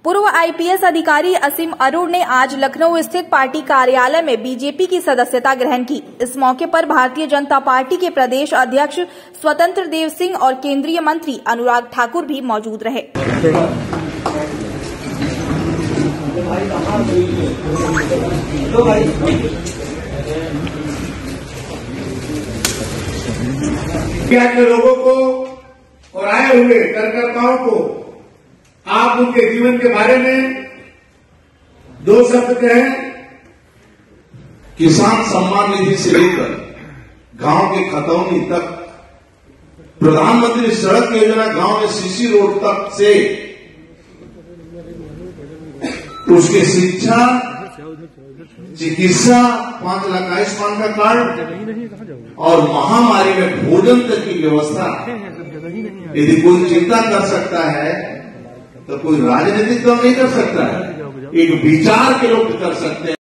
पूर्व आईपीएस अधिकारी असीम अरुण ने आज लखनऊ स्थित पार्टी कार्यालय में बीजेपी की सदस्यता ग्रहण की। इस मौके पर भारतीय जनता पार्टी के प्रदेश अध्यक्ष स्वतंत्र देव सिंह और केंद्रीय मंत्री अनुराग ठाकुर भी मौजूद रहे। के लोगों को और आए हुए कार्यकर्ताओं को आप उनके जीवन के बारे में दो शब्द कहें। किसान सम्मान निधि से लेकर गांव के खतौनी तक, प्रधानमंत्री सड़क योजना गांव में सीसी रोड तक से, उसके शिक्षा, चिकित्सा, 5 लाख आयुष्मान का कार्ड और महामारी में भोजन तक की व्यवस्था। यदि कोई चिंता कर सकता है तो कोई राजनीतिक दल नहीं कर सकता है, एक विचार के लोग कर सकते हैं।